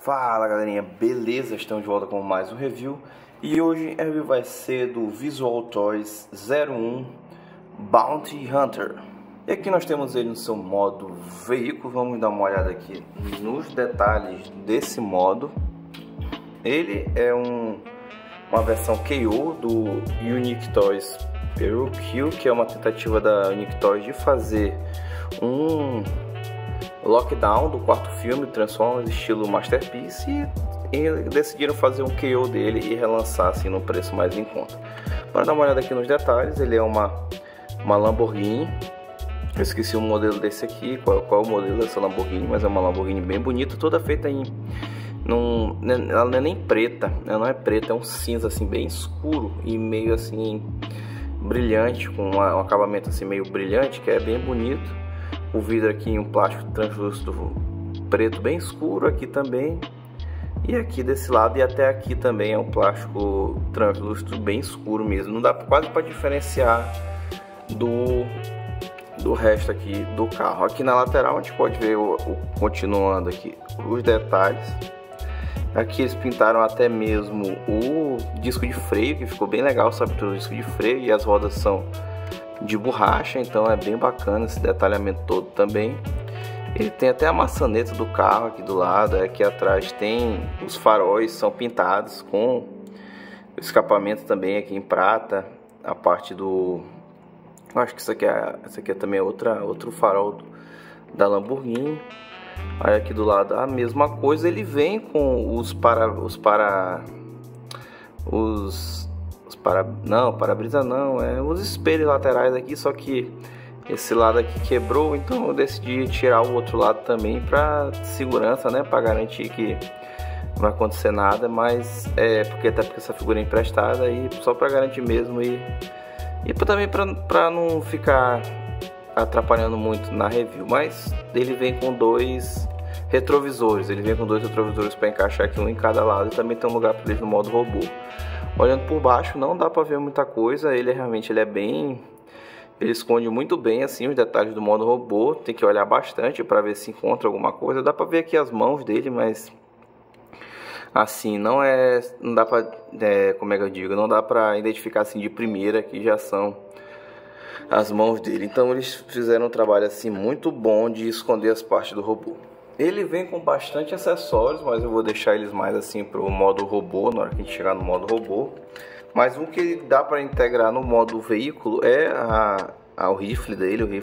Fala galerinha, beleza? Estamos de volta com mais um review. E hoje a review vai ser do Visual Toys 01 Bounty Hunter. E aqui nós temos ele no seu modo veículo. Vamos dar uma olhada aqui nos detalhes desse modo. Ele é uma versão KO do Unique Toys Peru Kill, que é uma tentativa da Unique Toys de fazer um lockdown do quarto filme Transformers estilo Masterpiece, e decidiram fazer um KO dele e relançar assim no preço mais em conta. Para dar uma olhada aqui nos detalhes, ele é uma Lamborghini. Eu esqueci o modelo desse aqui, qual é o modelo dessa Lamborghini, mas é uma Lamborghini bem bonita, toda feita em ela não é nem preta, ela não é preta, é um cinza assim bem escuro e meio assim brilhante, com um acabamento assim meio brilhante, que é bem bonito. O vidro aqui em um plástico translúcido preto bem escuro aqui também, e aqui desse lado e até aqui também é um plástico translúcido bem escuro mesmo, não dá quase para diferenciar do resto aqui do carro. Aqui na lateral a gente pode ver continuando aqui os detalhes. Aqui eles pintaram até mesmo o disco de freio, que ficou bem legal, sabe, o disco de freio, e as rodas são de borracha, então é bem bacana esse detalhamento todo também. Ele tem até a maçaneta do carro aqui do lado, aqui atrás tem os faróis, são pintados com o escapamento também aqui em prata. A parte do... eu acho que isso aqui é também outro farol da Lamborghini. Aí aqui do lado a mesma coisa, ele vem com para-brisa não, os espelhos laterais aqui, só que esse lado aqui quebrou, então eu decidi tirar o outro lado também para segurança, né, para garantir que não vai acontecer nada, mas porque essa figura é emprestada, e só para garantir mesmo, e também para não ficar atrapalhando muito na review. Mas ele vem com dois retrovisores, para encaixar aqui um em cada lado, e também tem um lugar para ele no modo robô. Olhando por baixo não dá para ver muita coisa, ele esconde muito bem assim os detalhes do modo robô, tem que olhar bastante para ver se encontra alguma coisa. Dá para ver aqui as mãos dele, mas assim não dá para não dá para identificar assim de primeira que já são as mãos dele. Então eles fizeram um trabalho assim muito bom de esconder as partes do robô. Ele vem com bastante acessórios, mas eu vou deixar eles mais assim para o modo robô, na hora que a gente chegar no modo robô. Mas um que dá para integrar no modo veículo é o rifle dele,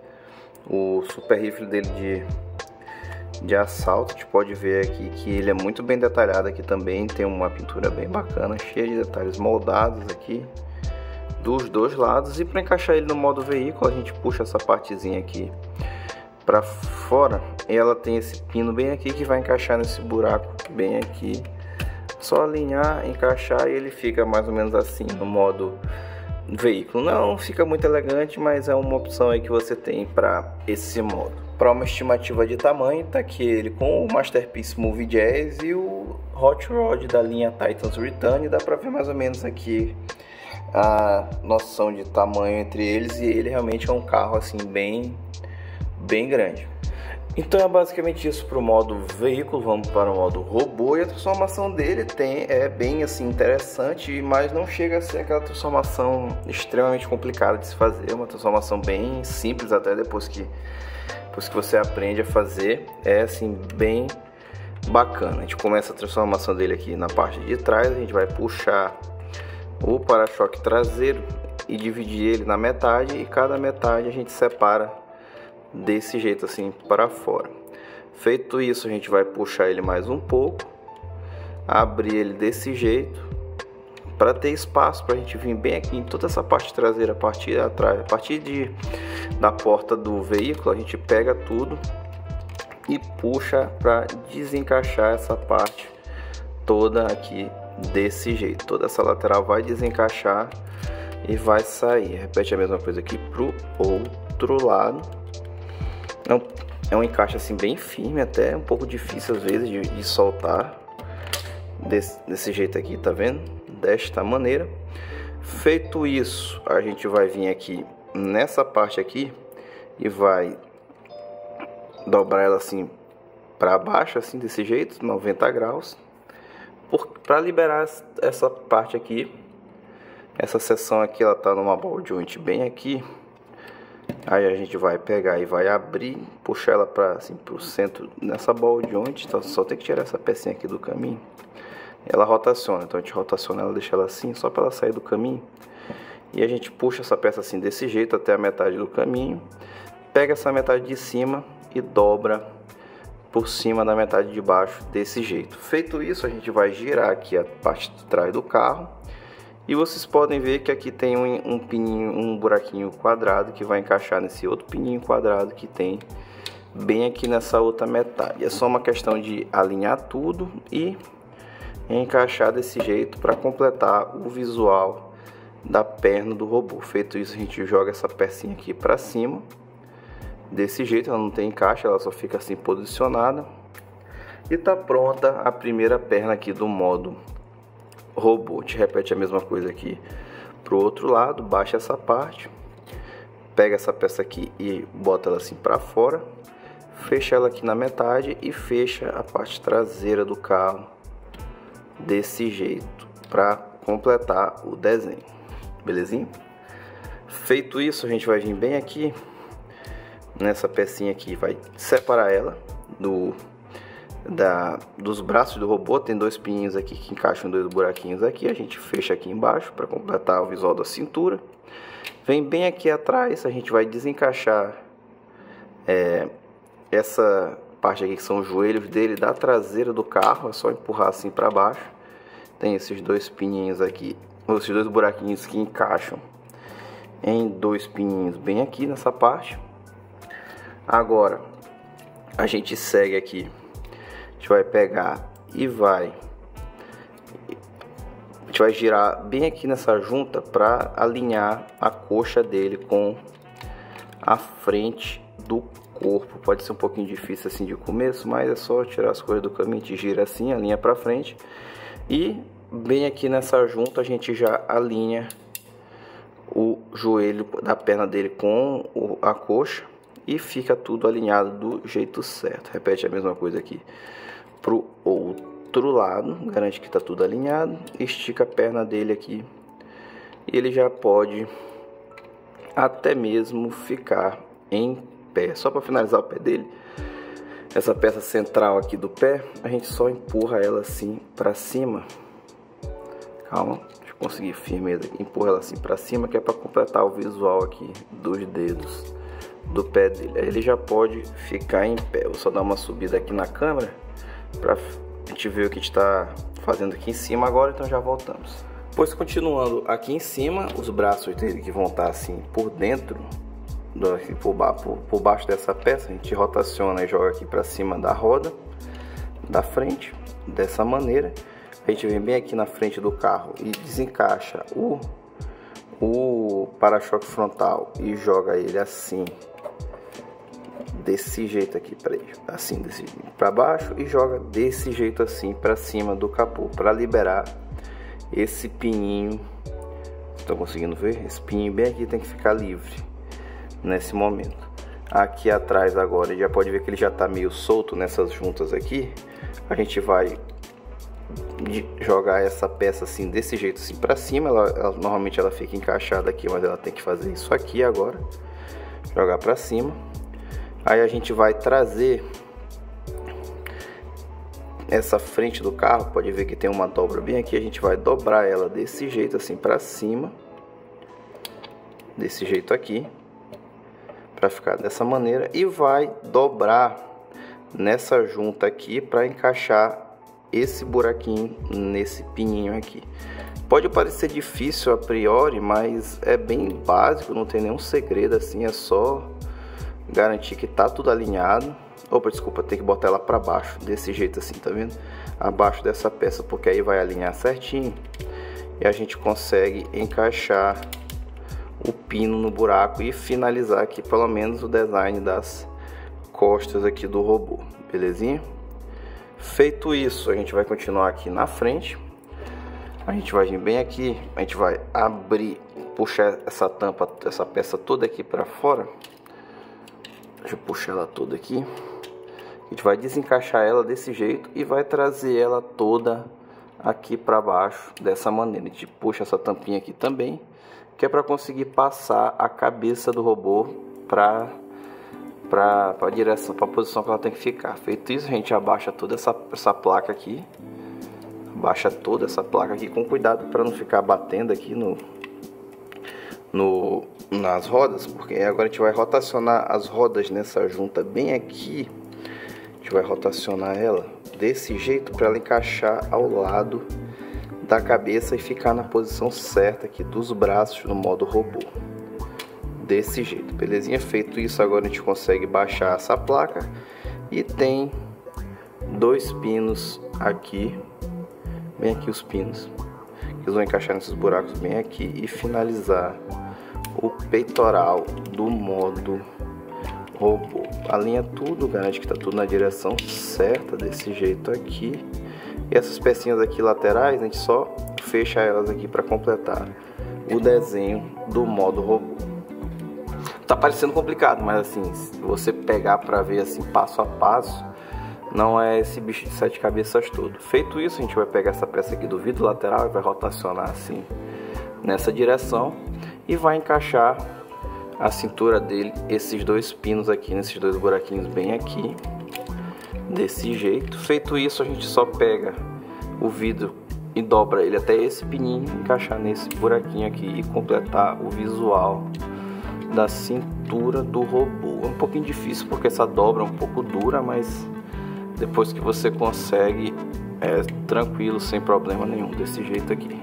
o super rifle dele de assalto. A gente pode ver aqui que ele é muito bem detalhado aqui também, tem uma pintura bem bacana, cheia de detalhes moldados aqui dos dois lados. E para encaixar ele no modo veículo, a gente puxa essa partezinha aqui para fora, e ela tem esse pino bem aqui que vai encaixar nesse buraco bem aqui. Só alinhar, encaixar, e ele fica mais ou menos assim no modo veículo. Não fica muito elegante, mas é uma opção aí que você tem para esse modo. Para uma estimativa de tamanho, tá aqui ele com o Masterpiece Movie Jazz e o Hot Rod da linha Titans Return. Dá para ver mais ou menos aqui a noção de tamanho entre eles, e ele realmente é um carro assim bem grande. Então é basicamente isso para o modo veículo. Vamos para o modo robô, e a transformação dele é bem assim interessante, mas não chega a ser aquela transformação extremamente complicada de se fazer. É uma transformação bem simples, até depois que você aprende a fazer, é assim bem bacana. A gente começa a transformação dele aqui na parte de trás, a gente vai puxar o para-choque traseiro e dividir ele na metade, e cada metade a gente separa desse jeito assim para fora. Feito isso, a gente vai puxar ele mais um pouco, abrir ele desse jeito para ter espaço para a gente vir bem aqui em toda essa parte traseira, a partir da porta do veículo. A gente pega tudo e puxa para desencaixar essa parte toda aqui desse jeito. Toda essa lateral vai desencaixar e vai sair. Repete a mesma coisa aqui pro outro lado. É um encaixe assim bem firme, até um pouco difícil às vezes de soltar desse jeito aqui, tá vendo? Desta maneira. Feito isso, a gente vai vir aqui nessa parte aqui e vai dobrar ela assim para baixo, assim, desse jeito, 90 graus, para liberar essa parte aqui. Essa seção aqui, ela tá numa ball joint bem aqui. Aí a gente vai pegar e vai abrir, puxar ela para assim, pro centro nessa ball joint. Então só tem que tirar essa pecinha aqui do caminho. Ela rotaciona, então a gente rotaciona ela, deixa ela assim, só para ela sair do caminho. E a gente puxa essa peça assim desse jeito até a metade do caminho. Pega essa metade de cima e dobra por cima da metade de baixo desse jeito. Feito isso, a gente vai girar aqui a parte de trás do carro. E vocês podem ver que aqui tem um pininho, um buraquinho quadrado que vai encaixar nesse outro pininho quadrado que tem bem aqui nessa outra metade. É só uma questão de alinhar tudo e encaixar desse jeito para completar o visual da perna do robô. Feito isso, a gente joga essa pecinha aqui para cima. Desse jeito, ela não tem encaixe, ela só fica assim posicionada. E tá pronta a primeira perna aqui do modo robô. Te repete a mesma coisa aqui pro outro lado, baixa essa parte, pega essa peça aqui e bota ela assim para fora, fecha ela aqui na metade e fecha a parte traseira do carro desse jeito para completar o desenho, belezinha? Feito isso, a gente vai vir bem aqui nessa pecinha aqui, vai separar ela dos braços do robô. Tem dois pininhos aqui que encaixam dois buraquinhos aqui. A gente fecha aqui embaixo para completar o visual da cintura. Vem bem aqui atrás, a gente vai desencaixar essa parte aqui que são os joelhos dele da traseira do carro. É só empurrar assim para baixo. Tem esses dois pininhos aqui, esses dois buraquinhos que encaixam em dois pininhos bem aqui nessa parte. Agora a gente segue aqui. A gente vai pegar e a gente vai girar bem aqui nessa junta para alinhar a coxa dele com a frente do corpo. Pode ser um pouquinho difícil assim de começo, mas é só tirar as coisas do caminho. A gente gira assim, alinha para frente e bem aqui nessa junta a gente já alinha o joelho da perna dele com a coxa e fica tudo alinhado do jeito certo. Repete a mesma coisa aqui pro outro lado, garante que tá tudo alinhado, estica a perna dele aqui e ele já pode até mesmo ficar em pé. Só para finalizar o pé dele, essa peça central aqui do pé, a gente só empurra ela assim para cima. Calma, deixa eu conseguir firmeza aqui. Empurra ela assim para cima, que é para completar o visual aqui dos dedos do pé dele. Aí ele já pode ficar em pé. Vou só dar uma subida aqui na câmera para a gente ver o que a gente está fazendo aqui em cima agora, então já voltamos. Pois continuando aqui em cima, os braços dele que vão estar assim por dentro, por baixo dessa peça, a gente rotaciona e joga aqui para cima da roda da frente, dessa maneira. A gente vem bem aqui na frente do carro e desencaixa o para-choque frontal e joga ele assim, desse jeito aqui, assim, desse para baixo, e joga desse jeito assim para cima do capô, para liberar esse pininho. Estão conseguindo ver? Esse pininho bem aqui tem que ficar livre nesse momento. Aqui atrás agora, já pode ver que ele já está meio solto nessas juntas aqui. A gente vai jogar essa peça assim, desse jeito assim para cima. Normalmente ela fica encaixada aqui, mas ela tem que fazer isso aqui agora, jogar para cima. Aí a gente vai trazer essa frente do carro, pode ver que tem uma dobra bem aqui. A gente vai dobrar ela desse jeito assim para cima, desse jeito aqui, para ficar dessa maneira, e vai dobrar nessa junta aqui para encaixar esse buraquinho nesse pininho aqui. Pode parecer difícil a priori, mas é bem básico, não tem nenhum segredo assim, é só garantir que tá tudo alinhado. Opa, desculpa, tem que botar ela para baixo, desse jeito assim, tá vendo? Abaixo dessa peça, porque aí vai alinhar certinho e a gente consegue encaixar o pino no buraco e finalizar aqui pelo menos o design das costas aqui do robô, belezinha? Feito isso, a gente vai continuar aqui na frente. A gente vai vir bem aqui, a gente vai abrir, puxar essa tampa, essa peça toda aqui para fora. Deixa eu puxar ela toda aqui. A gente vai desencaixar ela desse jeito e vai trazer ela toda aqui para baixo dessa maneira. A gente puxa essa tampinha aqui também, que é para conseguir passar a cabeça do robô para a direção, para a posição que ela tem que ficar. Feito isso, a gente abaixa toda essa placa aqui. Abaixa toda essa placa aqui com cuidado para não ficar batendo aqui nas rodas, porque agora a gente vai rotacionar as rodas nessa junta bem aqui. A gente vai rotacionar ela desse jeito para ela encaixar ao lado da cabeça e ficar na posição certa aqui dos braços no modo robô. Desse jeito, belezinha? Feito isso, agora a gente consegue baixar essa placa e tem dois pinos aqui, bem aqui os pinos, que eles vão encaixar nesses buracos bem aqui e finalizar o peitoral do modo robô. Alinha tudo, garante que está tudo na direção certa desse jeito aqui. E essas pecinhas aqui laterais, a gente só fecha elas aqui para completar o desenho do modo robô. Tá parecendo complicado, mas assim, se você pegar para ver assim passo a passo, não é esse bicho de 7 cabeças todo. Feito isso, a gente vai pegar essa peça aqui do vidro lateral e vai rotacionar assim nessa direção e vai encaixar a cintura dele, esses dois pinos aqui, nesses dois buraquinhos bem aqui, desse jeito. Feito isso, a gente só pega o vidro e dobra ele até esse pininho, encaixar nesse buraquinho aqui e completar o visual da cintura do robô. É um pouquinho difícil porque essa dobra é um pouco dura, mas depois que você consegue, é tranquilo, sem problema nenhum, desse jeito aqui.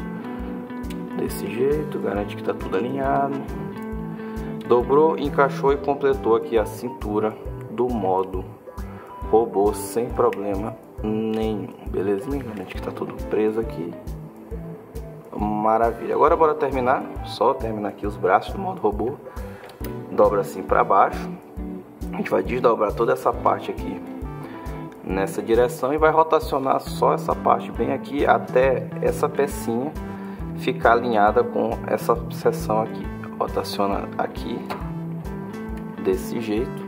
Desse jeito, garante que tá tudo alinhado. Dobrou, encaixou e completou aqui a cintura do modo robô sem problema nenhum. Belezinha? Garante que tá tudo preso aqui. Maravilha. Agora bora terminar. Só terminar aqui os braços do modo robô. Dobra assim para baixo. A gente vai desdobrar toda essa parte aqui nessa direção e vai rotacionar só essa parte bem aqui até essa pecinha ficar alinhada com essa seção aqui. Rotaciona aqui desse jeito.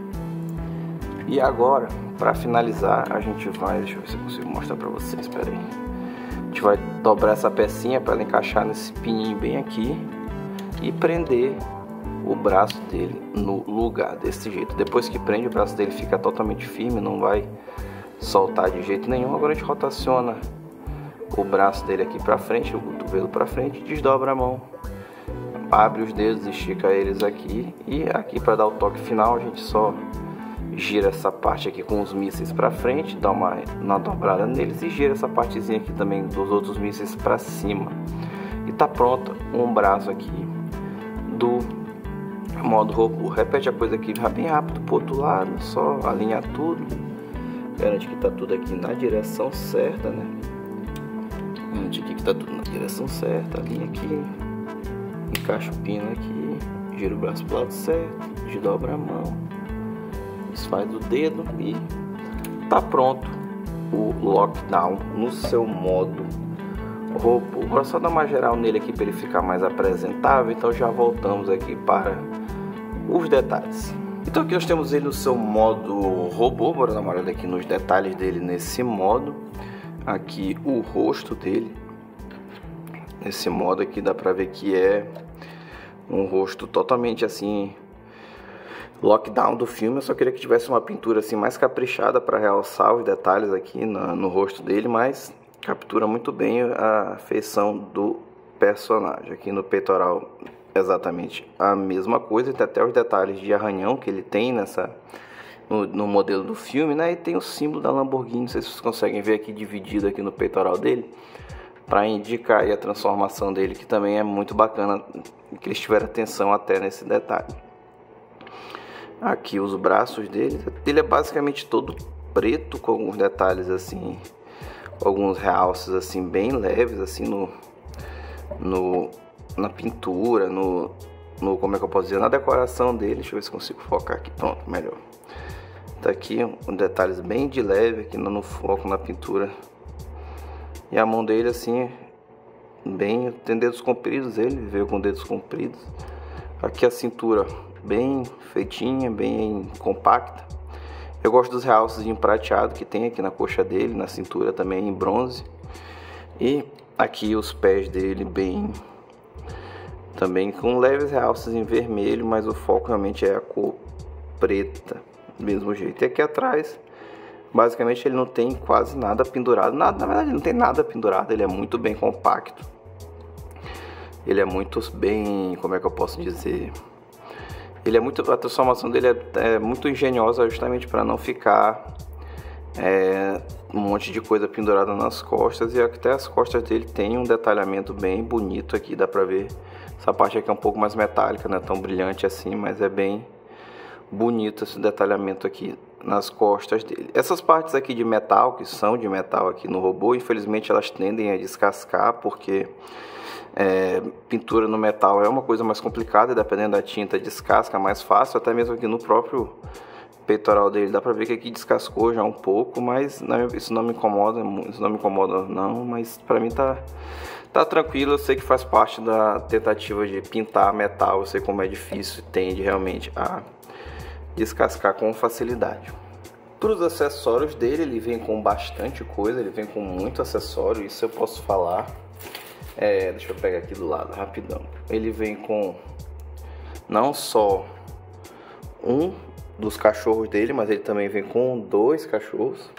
E agora, para finalizar, a gente vai, deixa eu ver se eu consigo mostrar para vocês, espera aí. A gente vai dobrar essa pecinha para ela encaixar nesse pininho bem aqui e prender o braço dele no lugar desse jeito. Depois que prende, o braço dele fica totalmente firme, não vai soltar de jeito nenhum. Agora a gente rotaciona o braço dele aqui para frente, o cotovelo para frente, desdobra a mão, abre os dedos, estica eles aqui e aqui para dar o toque final a gente só gira essa parte aqui com os mísseis para frente, dá uma dobrada neles e gira essa partezinha aqui também dos outros mísseis para cima. E tá pronto um braço aqui do modo robô. Repete a coisa aqui bem rápido pro outro lado, só alinhar tudo, garante que tá tudo aqui na direção certa, né? Garante aqui que tá tudo na direção certa, alinha aqui, encaixa o pino aqui, gira o braço pro lado certo, desdobra a mão, desfaz o dedo e tá pronto o lockdown no seu modo robô. Agora só dar uma geral nele aqui para ele ficar mais apresentável. Então já voltamos aqui para os detalhes. Então aqui nós temos ele no seu modo robô. Bora dar uma olhada aqui nos detalhes dele nesse modo. Aqui o rosto dele, nesse modo aqui dá para ver que é um rosto totalmente assim lockdown do filme. Eu só queria que tivesse uma pintura assim mais caprichada para realçar os detalhes aqui no rosto dele, mas captura muito bem a feição do personagem. Aqui no peitoral exatamente a mesma coisa, tem até os detalhes de arranhão que ele tem no modelo do filme, né? E tem o símbolo da Lamborghini, não sei se vocês conseguem ver aqui dividido aqui no peitoral dele, para indicar aí a transformação dele, que também é muito bacana, que eles tiveram atenção até nesse detalhe. Aqui os braços dele, ele é basicamente todo preto, com alguns detalhes assim, alguns realces assim bem leves assim na pintura, como é que eu posso dizer, na decoração dele. Deixa eu ver se consigo focar aqui, pronto, melhor. Tá aqui detalhes bem de leve aqui no foco na pintura. E a mão dele assim, bem, tem dedos compridos, ele veio com dedos compridos. Aqui a cintura bem feitinha, bem compacta. Eu gosto dos realces em prateado que tem aqui na coxa dele, na cintura também em bronze. E aqui os pés dele bem... também com leves realces em vermelho, mas o foco realmente é a cor preta, do mesmo jeito. E aqui atrás, basicamente ele não tem quase nada pendurado. Na verdade ele não tem nada pendurado, ele é muito bem compacto. Ele é muito bem, como é que eu posso dizer... a transformação dele é muito engenhosa justamente para não ficar um monte de coisa pendurada nas costas. E até as costas dele tem um detalhamento bem bonito aqui, dá pra ver. Essa parte aqui é um pouco mais metálica, não é tão brilhante assim, mas é bem bonito esse detalhamento aqui nas costas dele. Essas partes aqui de metal, que são de metal aqui no robô, infelizmente elas tendem a descascar, porque pintura no metal é uma coisa mais complicada e dependendo da tinta descasca mais fácil. Até mesmo aqui no próprio peitoral dele dá pra ver que aqui descascou já um pouco, mas isso não me incomoda, não, mas pra mim tá tranquilo. Eu sei que faz parte da tentativa de pintar metal, eu sei como é difícil, tende realmente a descascar com facilidade. Para os acessórios dele, ele vem com bastante coisa, ele vem com muito acessório, isso eu posso falar. Deixa eu pegar aqui do lado, rapidão. Ele vem com não só um dos cachorros dele, mas ele também vem com 2 cachorros.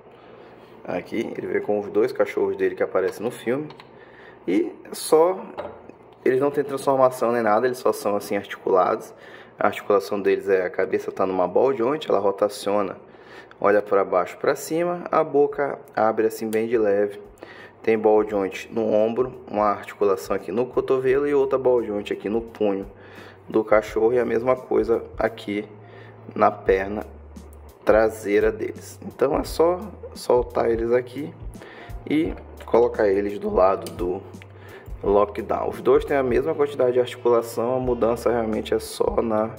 Aqui, ele vem com os 2 cachorros dele que aparecem no filme. E eles não têm transformação nem nada, eles só são assim articulados. A articulação deles a cabeça está numa ball joint, ela rotaciona, olha para baixo, para cima, a boca abre assim bem de leve. Tem ball joint no ombro, uma articulação aqui no cotovelo e outra ball joint aqui no punho do cachorro, e a mesma coisa aqui na perna traseira deles. Então é só soltar eles aqui e colocar eles do lado do lockdown. Os dois têm a mesma quantidade de articulação, a mudança realmente é só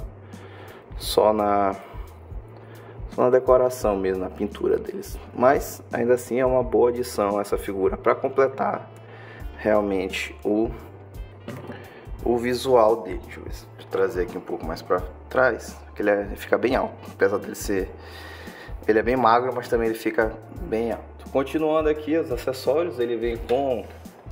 na decoração mesmo, na pintura deles. Mas ainda assim é uma boa adição essa figura para completar realmente o visual dele. Deixa eu trazer aqui um pouco mais para trás, porque ele fica bem alto, apesar dele ser... ele é bem magro, mas também ele fica bem alto. Continuando aqui os acessórios, ele vem com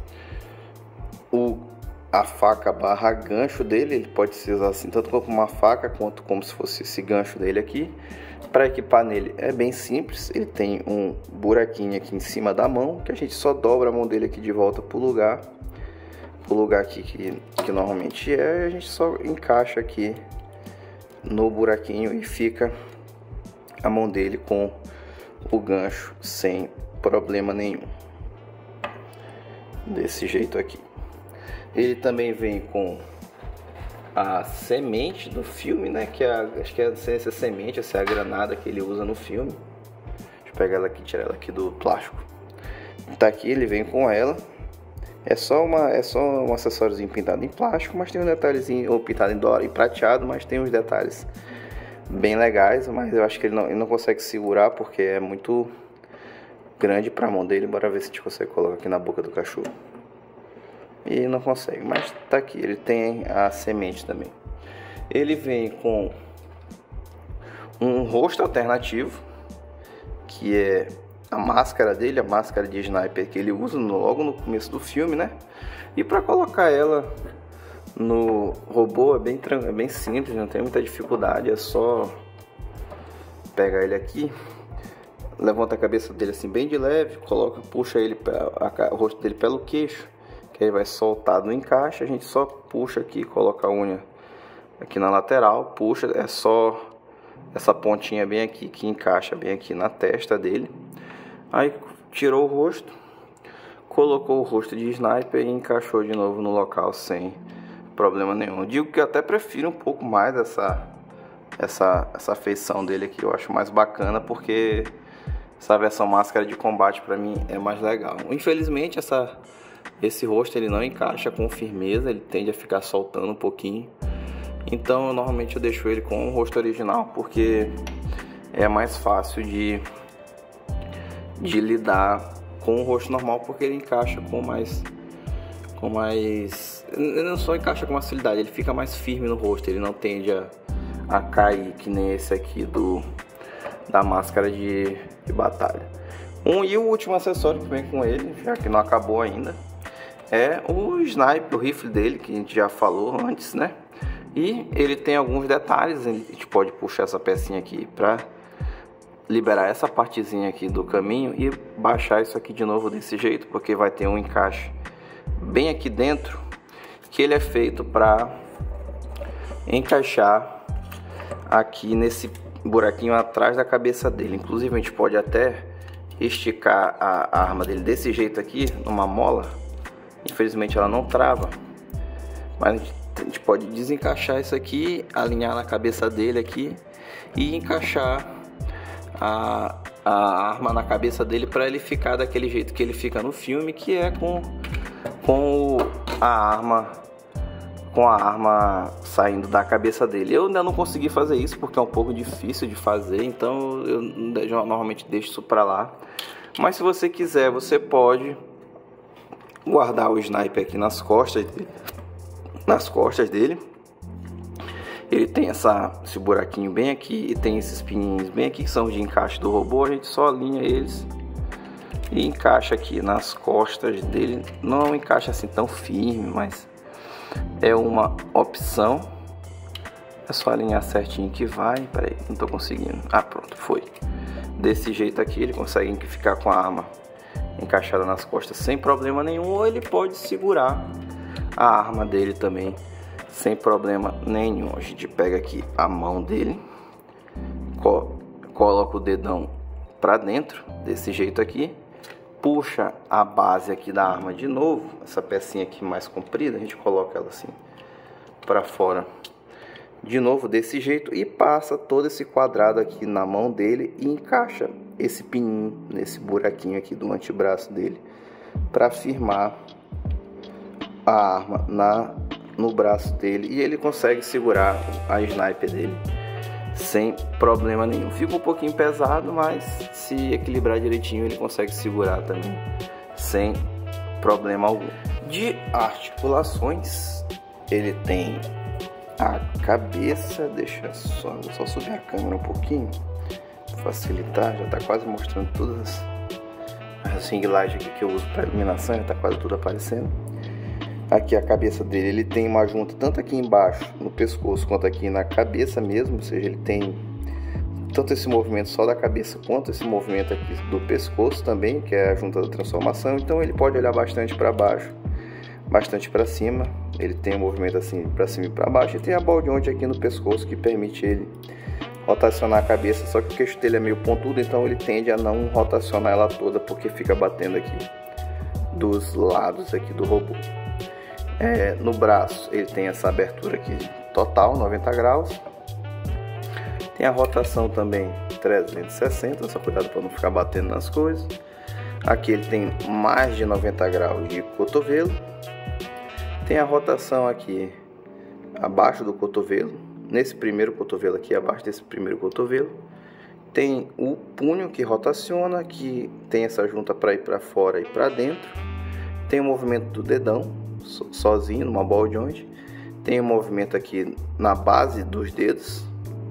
a faca barra gancho dele. Ele pode ser usado assim, tanto como uma faca, quanto como se fosse esse gancho dele aqui. Para equipar nele é bem simples, ele tem um buraquinho aqui em cima da mão, que a gente só dobra a mão dele aqui de volta pro lugar aqui que normalmente a gente só encaixa aqui no buraquinho e fica a mão dele com o gancho sem problema nenhum, desse jeito aqui. Ele também vem com a semente do filme, né? Que acho que essa semente, essa é a granada que ele usa no filme. Deixa eu pegar ela aqui, tirar ela aqui do plástico. Tá aqui, ele vem com ela. É só um acessóriozinho pintado em plástico, mas tem um detalhezinho, ou pintado em dourado e prateado, mas tem uns detalhes bem legais. Mas eu acho que ele não consegue segurar porque é muito grande para a mão dele. Bora ver se a gente consegue colocar aqui na boca do cachorro. E não consegue, mas tá aqui. Ele tem a semente também. Ele vem com um rosto alternativo, que é a máscara dele, a máscara de sniper que ele usa logo no começo do filme, né? E para colocar ela no robô é bem simples, não tem muita dificuldade. É só pegar ele aqui, levanta a cabeça dele assim bem de leve, puxa ele o rosto dele pelo queixo, que aí vai soltar no encaixe. A gente só puxa aqui, coloca a unha aqui na lateral, puxa, é só essa pontinha bem aqui que encaixa bem aqui na testa dele. Aí tirou o rosto, colocou o rosto de sniper e encaixou de novo no local sem problema nenhum. Eu digo que eu até prefiro um pouco mais essa feição dele aqui, eu acho mais bacana, porque essa versão máscara de combate pra mim é mais legal. Infelizmente esse rosto ele não encaixa com firmeza, ele tende a ficar soltando um pouquinho. Então normalmente eu deixo ele com o rosto original, porque é mais fácil de lidar com o rosto normal, porque ele encaixa com mais ele não só encaixa com facilidade, ele fica mais firme no rosto, ele não tende a cair, que nem esse aqui da máscara de batalha. E o último acessório que vem com ele, já que não acabou ainda, é o sniper, o rifle dele, que a gente já falou antes, né? E ele tem alguns detalhes, a gente pode puxar essa pecinha aqui para liberar essa partezinha aqui do caminho e baixar isso aqui de novo desse jeito, porque vai ter um encaixe bem aqui dentro, que ele é feito para encaixar aqui nesse buraquinho atrás da cabeça dele. Inclusive a gente pode até esticar a arma dele desse jeito aqui, numa mola. Infelizmente ela não trava, mas a gente pode desencaixar isso aqui, alinhar na cabeça dele aqui e encaixar a arma na cabeça dele para ele ficar daquele jeito que ele fica no filme, que é com a arma saindo da cabeça dele. Eu ainda não consegui fazer isso porque é um pouco difícil de fazer, então eu normalmente deixo isso para lá. Mas se você quiser, você pode guardar o sniper aqui nas costas dele. Ele tem esse buraquinho bem aqui e tem esses pininhos bem aqui que são de encaixe do robô. A gente só alinha eles e encaixa aqui nas costas dele. Não encaixa assim tão firme, mas é uma opção. É só alinhar certinho que vai. Peraí, não tô conseguindo. Ah, pronto, foi. Desse jeito aqui ele consegue ficar com a arma encaixada nas costas sem problema nenhum. Ou ele pode segurar a arma dele também sem problema nenhum. A gente pega aqui a mão dele, coloca o dedão para dentro desse jeito aqui, puxa a base aqui da arma de novo, essa pecinha aqui mais comprida, a gente coloca ela assim para fora de novo desse jeito e passa todo esse quadrado aqui na mão dele e encaixa esse pininho nesse buraquinho aqui do antebraço dele para firmar a arma no braço dele, e ele consegue segurar a sniper dele sem problema nenhum. Fica um pouquinho pesado, mas se equilibrar direitinho ele consegue segurar também sem problema algum. De articulações, ele tem a cabeça, deixa só subir a câmera um pouquinho para facilitar, já está quase mostrando todas as ringlagens aqui que eu uso para iluminação, já está quase tudo aparecendo. Aqui a cabeça dele, ele tem uma junta tanto aqui embaixo no pescoço quanto aqui na cabeça mesmo, ou seja, ele tem tanto esse movimento só da cabeça quanto esse movimento aqui do pescoço também, que é a junta da transformação. Então ele pode olhar bastante para baixo, bastante para cima. Ele tem um movimento assim para cima e para baixo, e tem a baldionte aqui no pescoço que permite ele rotacionar a cabeça, só que o queixo dele é meio pontudo, então ele tende a não rotacionar ela toda porque fica batendo aqui dos lados aqui do robô. No braço ele tem essa abertura aqui total, 90 graus. Tem a rotação também 360, só cuidado para não ficar batendo nas coisas. Aqui ele tem mais de 90 graus de cotovelo. Tem a rotação aqui abaixo do cotovelo, nesse primeiro cotovelo aqui, abaixo desse primeiro cotovelo. Tem o punho que rotaciona, que tem essa junta para ir para fora e para dentro. Tem o movimento do dedão sozinho, numa ball joint. Tem um movimento aqui na base dos dedos.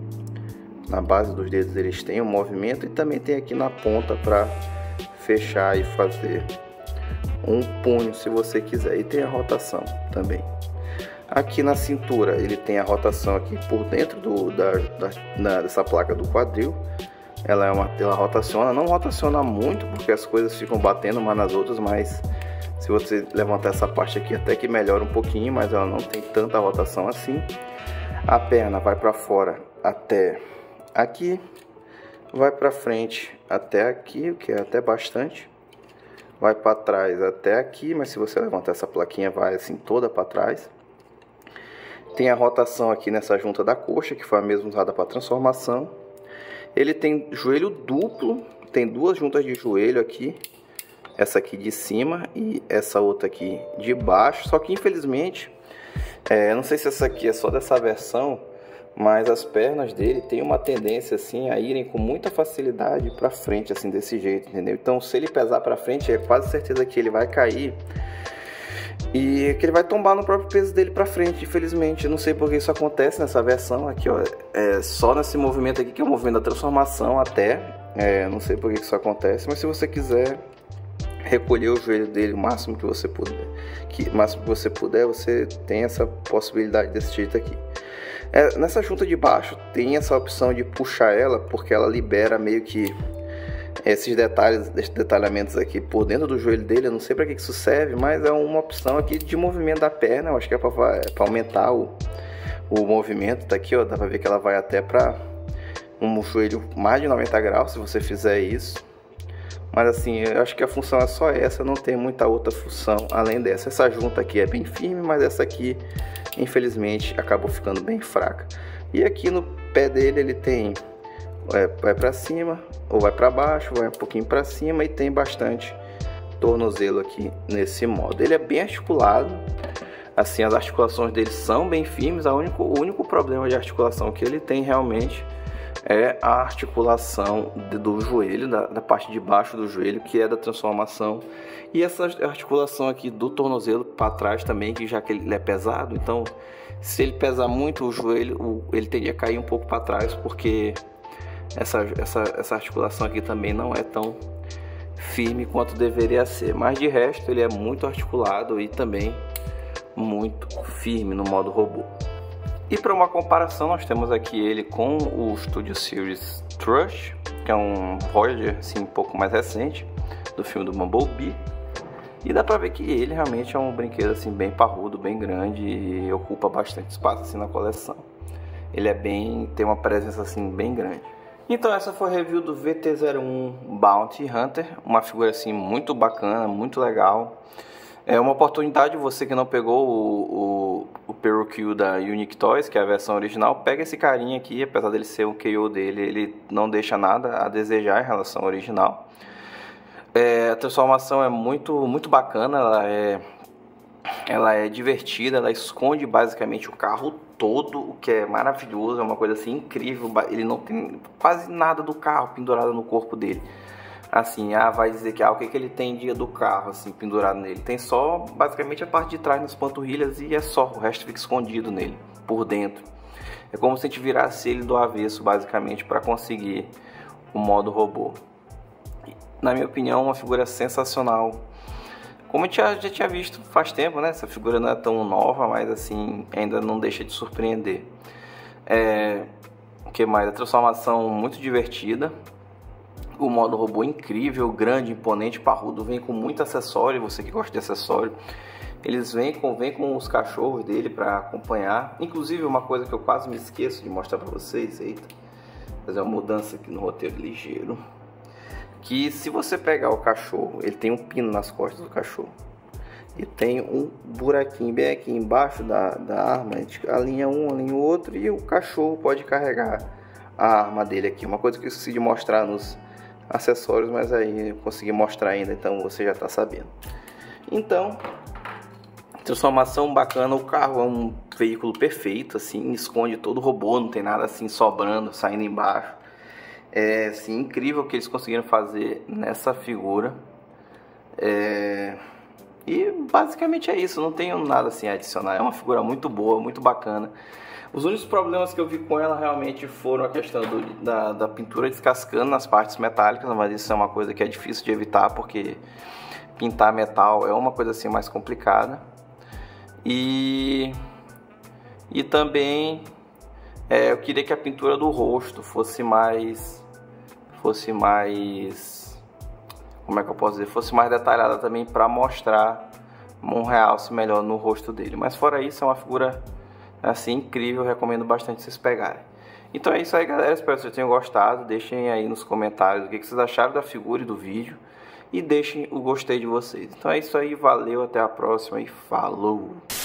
Na base dos dedos eles têm um movimento, e também tem aqui na ponta para fechar e fazer um punho se você quiser. E tem a rotação também. Aqui na cintura ele tem a rotação aqui por dentro dessa placa do quadril. Ela rotaciona, não rotaciona muito porque as coisas ficam batendo umas nas outras, mas se você levantar essa parte aqui até que melhora um pouquinho, mas ela não tem tanta rotação assim. A perna vai para fora até aqui, vai para frente até aqui, o que é até bastante. Vai para trás até aqui, mas se você levantar essa plaquinha vai assim toda para trás. Tem a rotação aqui nessa junta da coxa, que foi a mesma usada para transformação. Ele tem joelho duplo, tem duas juntas de joelho aqui. Essa aqui de cima e essa outra aqui de baixo. Só que infelizmente, não sei se essa aqui é só dessa versão, mas as pernas dele tem uma tendência assim a irem com muita facilidade para frente, assim, desse jeito, entendeu? Então se ele pesar para frente, é quase certeza que ele vai cair E que ele vai tombar no próprio peso dele pra frente, infelizmente. Eu não sei porque isso acontece nessa versão aqui, ó. É só nesse movimento aqui, que é o movimento da transformação até. Não sei porque isso acontece, mas se você quiser recolher o joelho dele o máximo que você puder, você tem essa possibilidade desse jeito aqui. Nessa junta de baixo tem essa opção de puxar ela, porque ela libera meio que esses detalhamentos aqui por dentro do joelho dele. Eu não sei para que isso serve, mas é uma opção aqui de movimento da perna. Eu acho que é para aumentar o movimento. Tá aqui, ó, dá para ver que ela vai até para um joelho mais de 90 graus se você fizer isso. Mas assim, eu acho que a função é só essa, não tem muita outra função além dessa. Essa junta aqui é bem firme, mas essa aqui, infelizmente, acabou ficando bem fraca. E aqui no pé dele ele tem, vai para cima ou vai para baixo, vai um pouquinho para cima, e tem bastante tornozelo aqui nesse modo. Ele é bem articulado, assim, as articulações dele são bem firmes. O único problema de articulação que ele tem realmente é a articulação do joelho, da parte de baixo do joelho, que é da transformação, e essa articulação aqui do tornozelo para trás também, que já que ele é pesado, então se ele pesar muito o joelho, ele teria que cair um pouco para trás, porque essa articulação aqui também não é tão firme quanto deveria ser. Mas de resto ele é muito articulado e também muito firme no modo robô. E para uma comparação, nós temos aqui ele com o Studio Series Thrush, que é um Voyager assim, um pouco mais recente, do filme do Bumblebee. E dá pra ver que ele realmente é um brinquedo assim, bem parrudo, bem grande, e ocupa bastante espaço assim, na coleção. Ele tem uma presença assim, bem grande. Então essa foi a review do VT-01 Bounty Hunter, uma figura assim, muito bacana, muito legal. É uma oportunidade, você que não pegou o Peruquio da Unique Toys, que é a versão original, pega esse carinha aqui. Apesar dele ser o KO dele, ele não deixa nada a desejar em relação ao original. A transformação é muito bacana, ela é divertida, ela esconde basicamente o carro todo, o que é maravilhoso, é uma coisa assim incrível. Ele não tem quase nada do carro pendurado no corpo dele. Assim, vai dizer que o que ele tem do carro assim pendurado nele? Tem só basicamente a parte de trás nas panturrilhas, e é só, o resto fica escondido nele por dentro. É como se a gente virasse ele do avesso basicamente para conseguir o modo robô. Na minha opinião, uma figura sensacional. Como a gente já tinha visto faz tempo, né? Essa figura não é tão nova, mas assim ainda não deixa de surpreender. O que mais? A transformação muito divertida. O modo robô incrível, grande, imponente, parrudo, vem com muito acessório. Você que gosta de acessório, eles vêm com os cachorros dele para acompanhar. Inclusive, uma coisa que eu quase me esqueço de mostrar para vocês, fazer uma mudança aqui no roteiro ligeiro, que se você pegar o cachorro, ele tem um pino nas costas do cachorro e tem um buraquinho bem aqui embaixo da arma. A gente alinha um, alinha o outro, e o cachorro pode carregar a arma dele aqui. Uma coisa que eu esqueci de mostrar nos acessórios, mas aí eu consegui mostrar ainda, então você já está sabendo. Então, transformação bacana. O carro é um veículo perfeito, assim, esconde todo o robô, não tem nada assim sobrando, saindo embaixo. É assim, incrível o que eles conseguiram fazer nessa figura. E basicamente é isso, não tenho nada assim a adicionar. É uma figura muito boa, muito bacana. Os únicos problemas que eu vi com ela realmente foram a questão da pintura descascando nas partes metálicas, mas isso é uma coisa que é difícil de evitar, porque pintar metal é uma coisa assim mais complicada. E também eu queria que a pintura do rosto fosse mais, como é que eu posso dizer, fosse mais detalhada também, para mostrar um realce melhor no rosto dele. Mas fora isso, é uma figura assim incrível, recomendo bastante vocês pegarem. Então é isso aí, galera, espero que vocês tenham gostado. Deixem aí nos comentários o que vocês acharam da figura e do vídeo, e deixem o gostei de vocês. Então é isso aí, valeu, até a próxima e falou!